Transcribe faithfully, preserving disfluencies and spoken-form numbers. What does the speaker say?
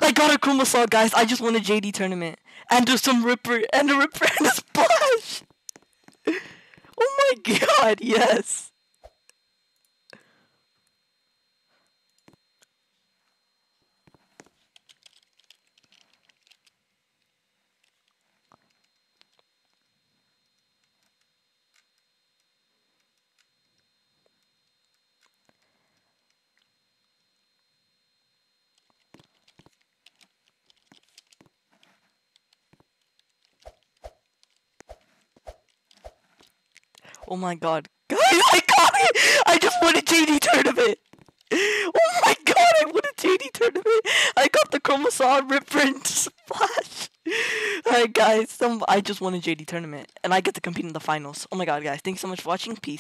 I got a Chroma guys. I just won a J D tournament. And there's some Ripper and a Ripper and a Splash. Oh my god, yes. Oh my god. Guys, I got it! I just won a J D tournament! Oh my god, I won a J D tournament! I got the Chroma Ripper and Splash! Alright guys, some, I just won a J D tournament. And I get to compete in the finals. Oh my god guys, thanks so much for watching. Peace.